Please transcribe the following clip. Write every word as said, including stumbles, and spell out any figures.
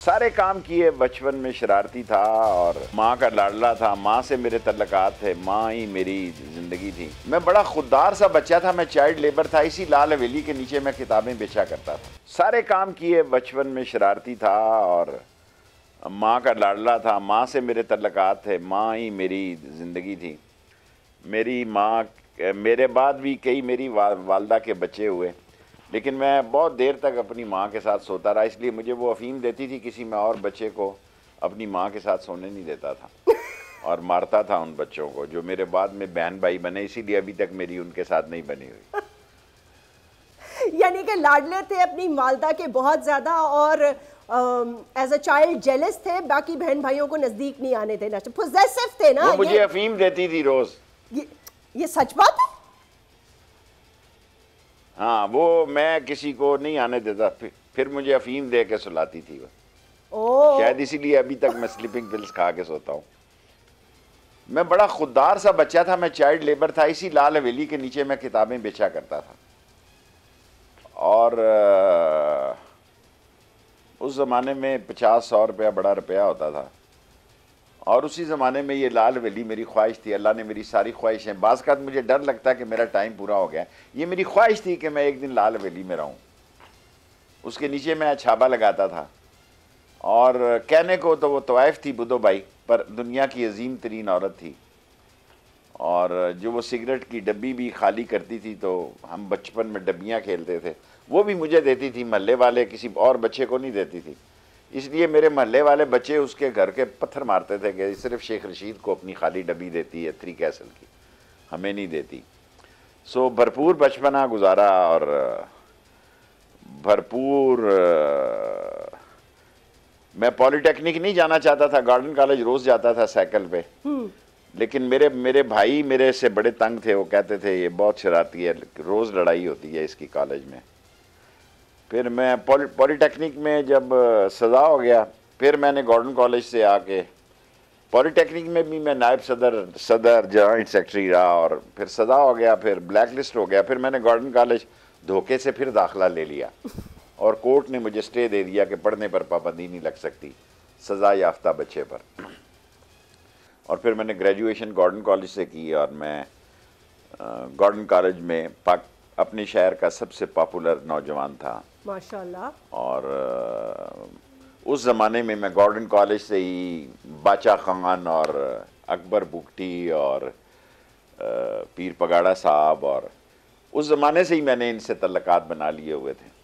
सारे काम किए, बचपन में शरारती था और माँ का लाडला था। माँ से मेरे तल्लकात थे, माँ ही मेरी ज़िंदगी थी। मैं बड़ा खुददार सा बच्चा था, मैं चाइल्ड लेबर था, इसी लाल हवेली के नीचे मैं किताबें बेचा करता था। सारे काम किए, बचपन में शरारती था और माँ का लाडला था। माँ से मेरे तल्लकात थे, माँ ही मेरी ज़िंदगी थी। मेरी माँ, मेरे बाद भी कई मेरी वा, वालदा के बच्चे हुए, लेकिन मैं बहुत देर तक अपनी माँ के साथ सोता रहा। इसलिए मुझे वो अफीम देती थी, किसी मैं और बच्चे को अपनी माँ के साथ सोने नहीं देता था और मारता था उन बच्चों को जो मेरे बाद में बहन भाई बने। इसीलिए अभी तक मेरी उनके साथ नहीं बनी हुई। यानी कि लाडले थे अपनी वालदा के बहुत ज़्यादा और एज अ चाइल्ड जेलस थे, बाकी बहन भाइयों को नज़दीक नहीं आने थे, पोजेसिव थे ना। वो मुझे अफीम देती थी रोज़। ये, ये सच बात है? हाँ, वो मैं किसी को नहीं आने देता, फिर, फिर मुझे अफीम दे के सुलाती थी वो। शायद इसीलिए अभी तक मैं स्लीपिंग पिल्स खा के सोता हूँ। मैं बड़ा खुददार सा बच्चा था, मैं चाइल्ड लेबर था, इसी लाल हवेली के नीचे मैं किताबें बेचा करता था। और उस ज़माने में पचास सौ रुपया बड़ा रुपया होता था और उसी ज़माने में ये लाल हवेली मेरी ख्वाहिश थी। अल्लाह ने मेरी सारी ख्वाहिशें, बाज़ का मुझे डर लगता है कि मेरा टाइम पूरा हो गया, ये मेरी ख्वाहिश थी कि मैं एक दिन लाल हवेली में रहूं। उसके नीचे मैं छाबा लगाता था और कहने को तो वो तवाइफ थी बुद्धो भाई, पर दुनिया की अजीम तरीन औरत थी। और जो वो सिगरेट की डब्बी भी खाली करती थी, तो हम बचपन में डब्बियाँ खेलते थे, वो भी मुझे देती थी, महल्ले वाले किसी और बच्चे को नहीं देती थी। इसलिए मेरे महल्ले वाले बच्चे उसके घर के पत्थर मारते थे कि सिर्फ शेख रशीद को अपनी खाली डब्बी देती है थ्री कैसल की, हमें नहीं देती। सो भरपूर बचपना गुजारा और भरपूर। मैं पॉलिटेक्निक नहीं जाना चाहता था, गार्डन कॉलेज रोज़ जाता था साइकिल पे, लेकिन मेरे मेरे भाई मेरे से बड़े तंग थे। वो कहते थे ये बहुत शरारती है, रोज़ लड़ाई होती है इसकी कॉलेज में। फिर मैं पॉली पॉलीटेक्निक में जब सज़ा हो गया, फिर मैंने गॉर्डन कॉलेज से आके पॉलीटेक्निक में भी मैं नायब सदर सदर जॉइंट सेक्रेटरी रहा और फिर सज़ा हो गया, फिर ब्लैक लिस्ट हो गया। फिर मैंने गॉर्डन कॉलेज धोखे से फिर दाखिला ले लिया और कोर्ट ने मुझे स्टे दे दिया कि पढ़ने पर पाबंदी नहीं लग सकती सज़ा याफ्ता बच्चे पर। और फिर मैंने ग्रेजुएशन गॉर्डन कॉलेज से की और मैं गॉर्डन कॉलेज में पाक अपने शहर का सबसे पॉपुलर नौजवान था माशाल्लाह। और उस ज़माने में मैं गॉर्डन कॉलेज से ही बाचा खान और अकबर बुगटी और पीर पगाड़ा साहब और उस ज़माने से ही मैंने इनसे तल्लकात बना लिए हुए थे।